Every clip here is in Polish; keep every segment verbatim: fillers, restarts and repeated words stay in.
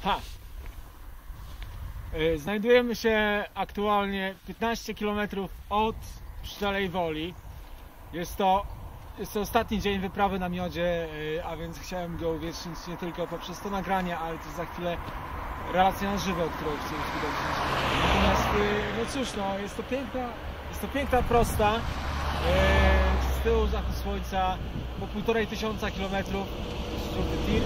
Ha! Znajdujemy się aktualnie piętnaście kilometrów od Pszczelej Woli. Jest to, jest to ostatni dzień wyprawy na miodzie, a więc chciałem go uwiecznić nie tylko poprzez to nagranie, ale też za chwilę relację na żywo, którą chcę uwidocznić. Natomiast, no cóż, no, jest to piękna, jest to piękna prosta. Z tyłu zachód słońca, po półtorej tysiąca kilometrów, żółty tir.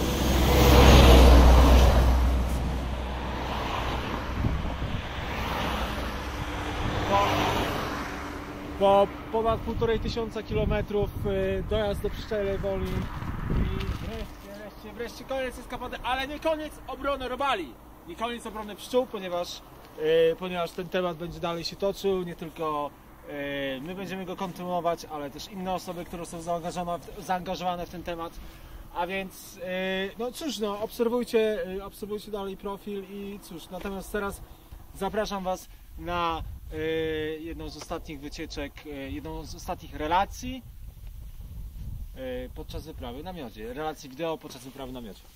Po, po ponad półtorej tysiąca kilometrów dojazd do Pszczelej Woli i wreszcie, wreszcie, wreszcie koniec eskapady, ale nie koniec obrony robali, nie koniec obrony pszczół, ponieważ, yy, ponieważ ten temat będzie dalej się toczył, nie tylko yy, my będziemy go kontynuować, ale też inne osoby, które są zaangażowane w, zaangażowane w ten temat. A więc, yy, no cóż, no, obserwujcie, yy, obserwujcie dalej profil i cóż, natomiast teraz zapraszam Was na yy, jedną z ostatnich wycieczek, yy, jedną z ostatnich relacji yy, podczas wyprawy na miodzie. Relacji wideo podczas wyprawy na miodzie.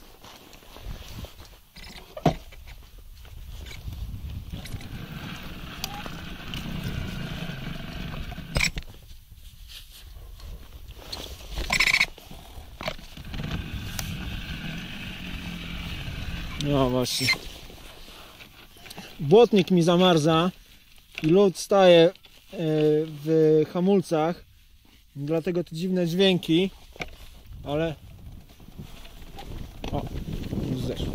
No właśnie. Błotnik mi zamarza i lód staje w hamulcach, dlatego te dziwne dźwięki, ale o, zeszło.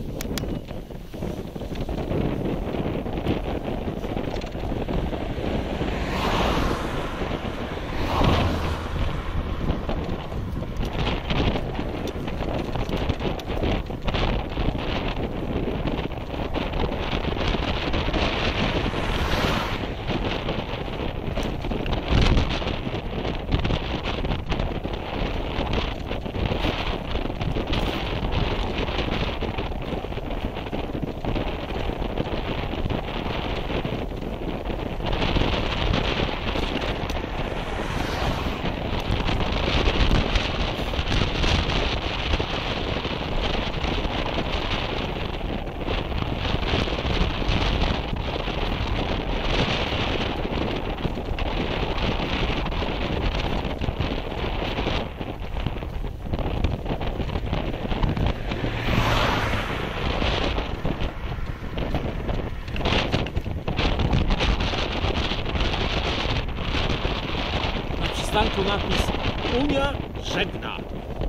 Tu napis Unia żegna.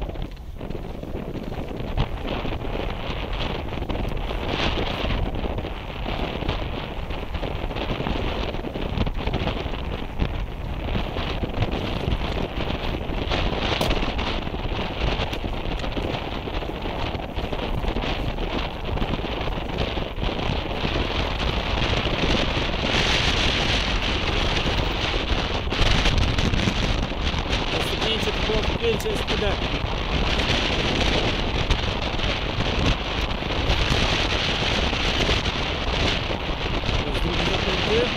Zdjęcie jest P D. Jest drugi zapięty.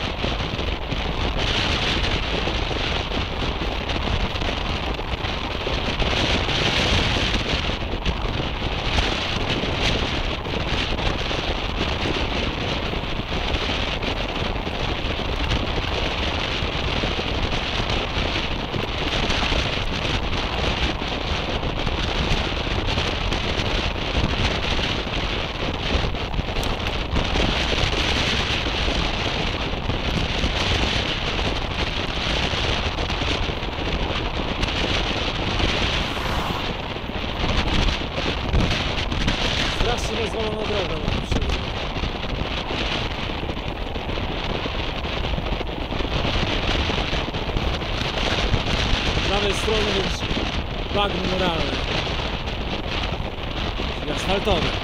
Strasznie rozwaloną drogą. Z prawej strony jest bagno muralne, czyli asfaltowe.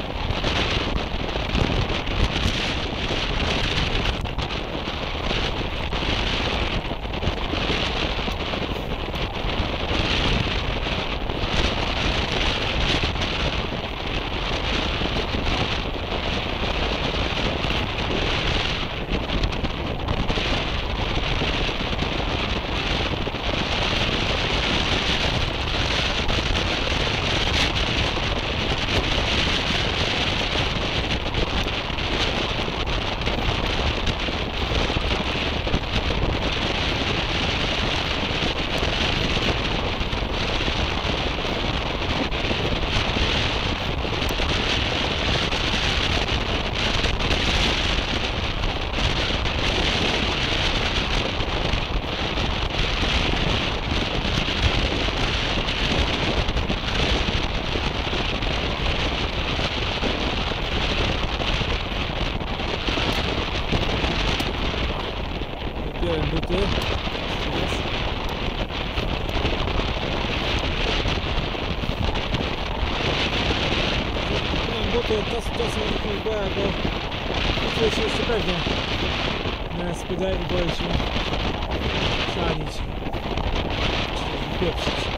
to czas, czasem nie boję, bo czuję się jeszcze pewnie. Natomiast wydaje mi boję się szanić, czy wypieprzyć.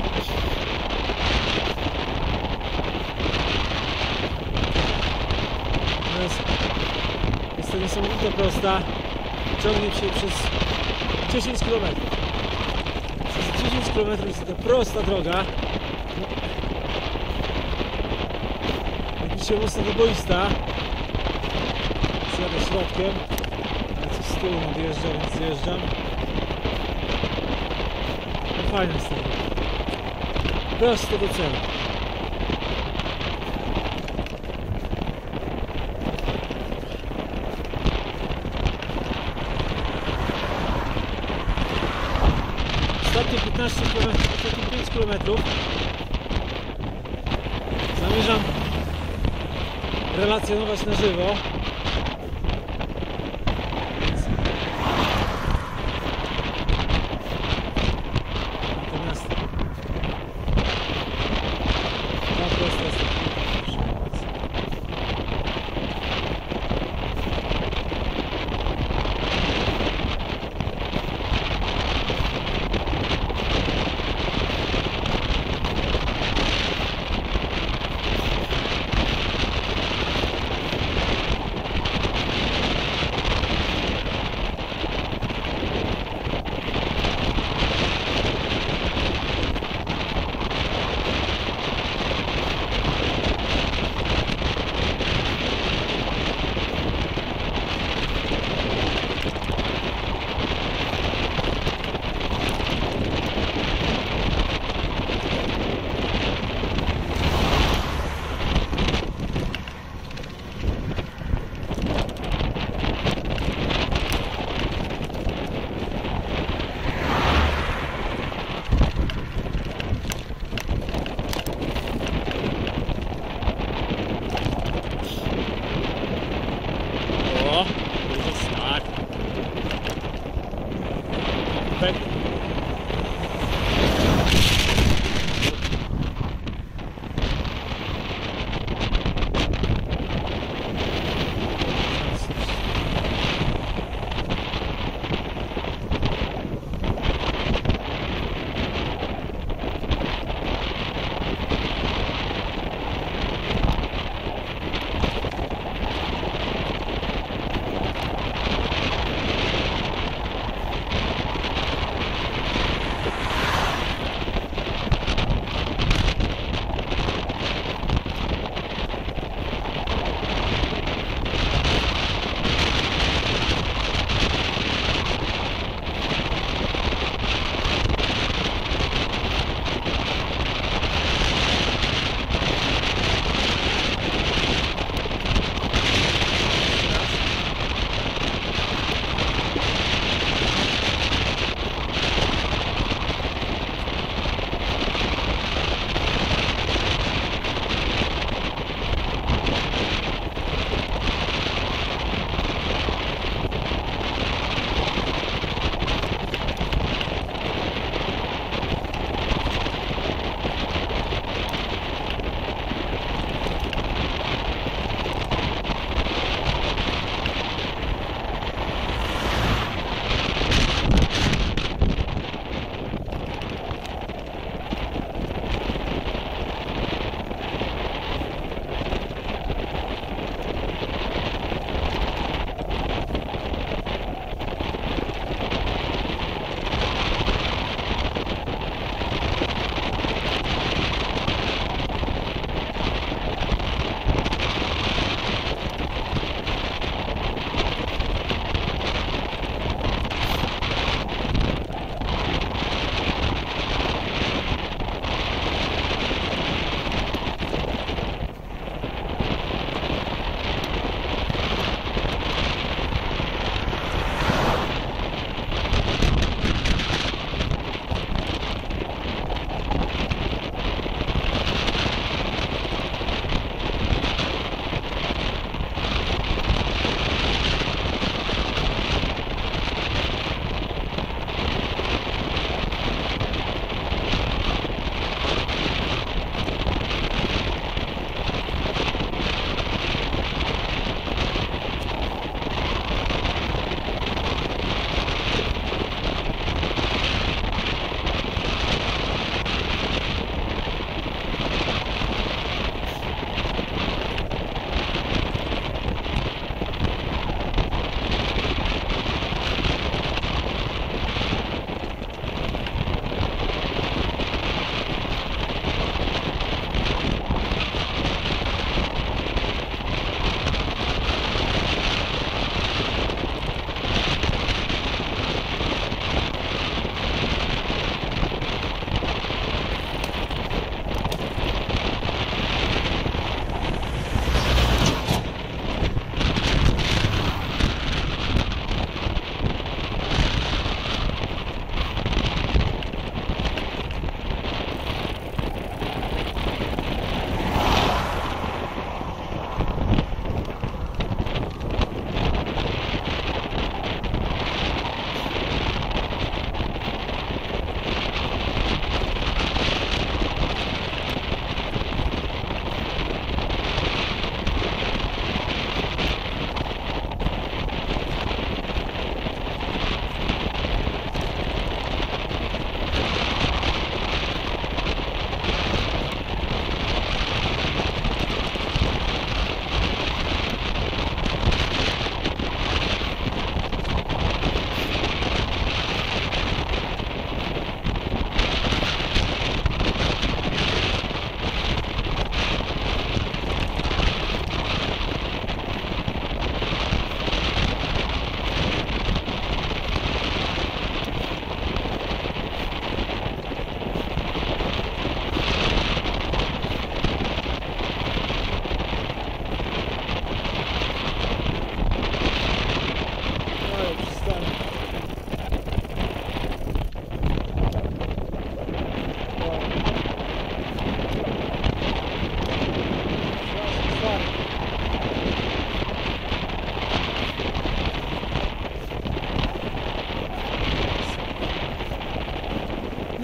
Natomiast jest to niesamowita prosta. Ciągnie się przez dziesięć kilometrów. Przez dziesięć kilometrów jest to prosta droga. Dzisiaj mocno wyboista. Zjadę środkiem. Ale coś z tyłu nadjeżdża, więc zjeżdżam. No fajnie jest to. Prosto do celu. Ostatnie piętnaście kilometrów, ostatnie pięć kilometrów zamierzam relacjonować na żywo. Natomiast ta prosta jest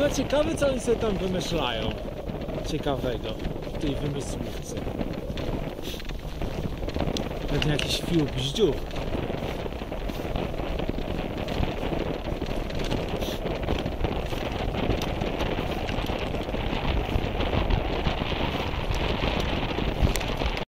No ciekawe, co oni sobie tam wymyślają ciekawego w tej wymysłówce. Pewnie jakiś fił bździów.